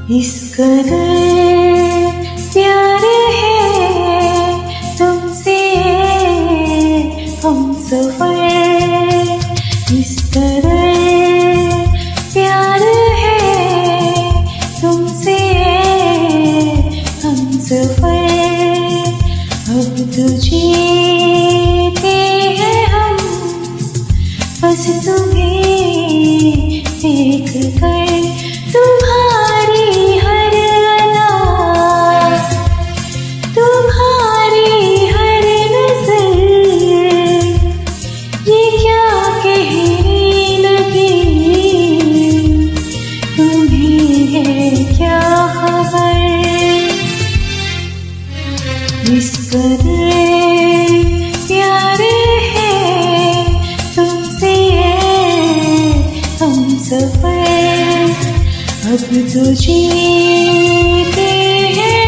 इस कदर प्यार है तुमसे हमसफर, इस कदर प्यार है तुमसे हमसफर। अब तो जीते हैं हम बस तुम्हें देख कर, तुम्हारी हर अदा, तुम्हारी हर नजर, ये क्या कहने लगी, तुम्हें है क्या खबर। इस कदर प्यार है तुमसे हमसफर, अब तो जीते हैं